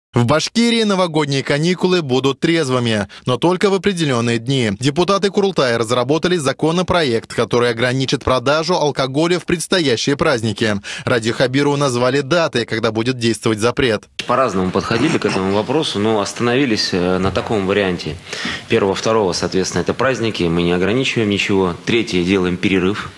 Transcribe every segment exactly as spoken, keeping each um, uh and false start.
В Башкирии новогодние каникулы будут трезвыми, но только в определенные дни. Депутаты Курултая разработали законопроект, который ограничит продажу алкоголя в предстоящие праздники. Ради Хабирова назвали даты, когда будет действовать запрет. По-разному подходили к этому вопросу, но остановились на таком варианте. Первого, второго, соответственно, это праздники, мы не ограничиваем ничего. Третье, делаем перерыв.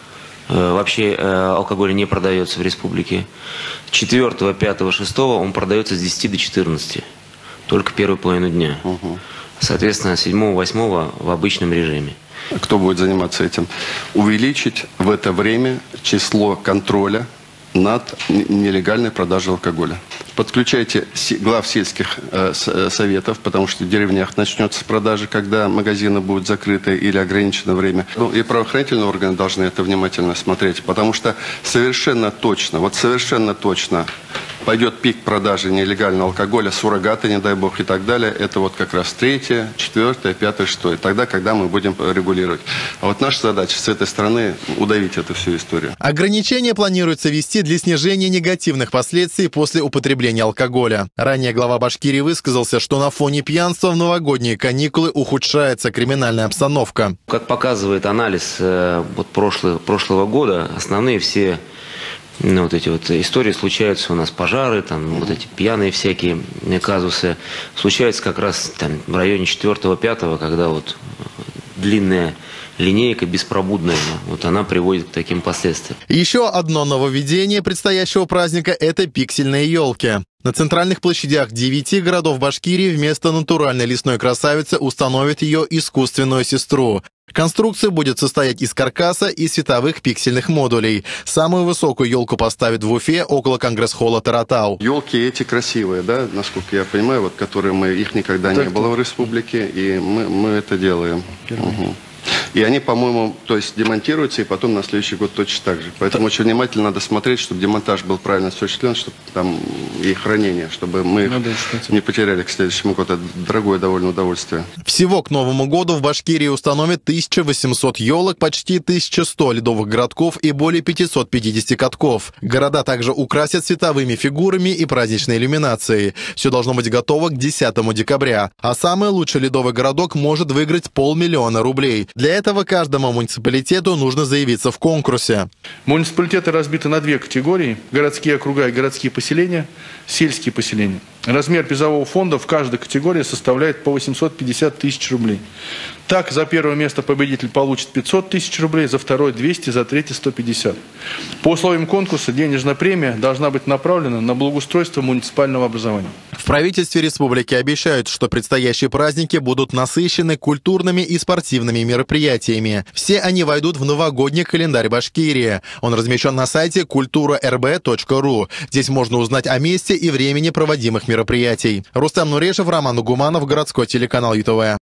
Вообще алкоголь не продается в республике. Четвертого, пятого, шестого он продается с десяти до четырнадцати. Только первую половину дня. Угу. Соответственно, седьмого, восьмого в обычном режиме. Кто будет заниматься этим? Увеличить в это время число контроля над нелегальной продажей алкоголя. Подключайте глав сельских э, советов, потому что в деревнях начнется продажа, когда магазины будут закрыты или ограничено время. Ну, и правоохранительные органы должны это внимательно смотреть, потому что совершенно точно, вот совершенно точно пойдет пик продажи нелегального алкоголя, суррогаты, не дай бог, и так далее. Это вот как раз третье, четвертое, пятое, шестое. Тогда, когда мы будем регулировать. А вот наша задача с этой стороны удавить эту всю историю. Ограничения планируется ввести для снижения негативных последствий после употребления алкоголя. Ранее глава Башкирии высказался, что на фоне пьянства в новогодние каникулы ухудшается криминальная обстановка. Как показывает анализ э, вот прошлого, прошлого года, основные все ну, вот эти вот истории случаются у нас, пожары, там вот эти пьяные всякие казусы, случаются как раз там в районе четвертого-пятого, когда вот длинная линейка беспробудная, вот она приводит к таким последствиям. Еще одно нововведение предстоящего праздника – это пиксельные елки. На центральных площадях девяти городов Башкирии вместо натуральной лесной красавицы установят ее искусственную сестру. Конструкция будет состоять из каркаса и световых пиксельных модулей. Самую высокую елку поставят в Уфе около конгресс-холла Таратау. Елки эти красивые, да, насколько я понимаю, вот которые мы, их никогда так не было в республике, и мы, мы это делаем. Угу. И они, по-моему, то есть демонтируются, и потом на следующий год точно так же. Поэтому так. Очень внимательно надо смотреть, чтобы демонтаж был правильно осуществлен, чтобы там и хранение, чтобы мы их не потеряли к следующему году. Это дорогое довольно удовольствие. Всего к Новому году в Башкирии установят тысяча восемьсот елок, почти тысяча сто ледовых городков и более пятисот пятидесяти катков. Города также украсят световыми фигурами и праздничной иллюминацией. Все должно быть готово к десятому декабря. А самый лучший ледовый городок может выиграть полмиллиона рублей. Для этого каждому муниципалитету нужно заявиться в конкурсе. Муниципалитеты разбиты на две категории: городские округа и городские поселения, сельские поселения. Размер призового фонда в каждой категории составляет по восемьсот пятьдесят тысяч рублей. Так, за первое место победитель получит пятьсот тысяч рублей, за второе двести, за третье сто пятьдесят. По условиям конкурса денежная премия должна быть направлена на благоустройство муниципального образования. В правительстве республики обещают, что предстоящие праздники будут насыщены культурными и спортивными мероприятиями. Все они войдут в новогодний календарь Башкирии. Он размещен на сайте культура эр бэ точка ру. Здесь можно узнать о месте и времени проводимых мероприятий. Рустам Нурешев, Роман Угуманов, городской телеканал ю тэ вэ.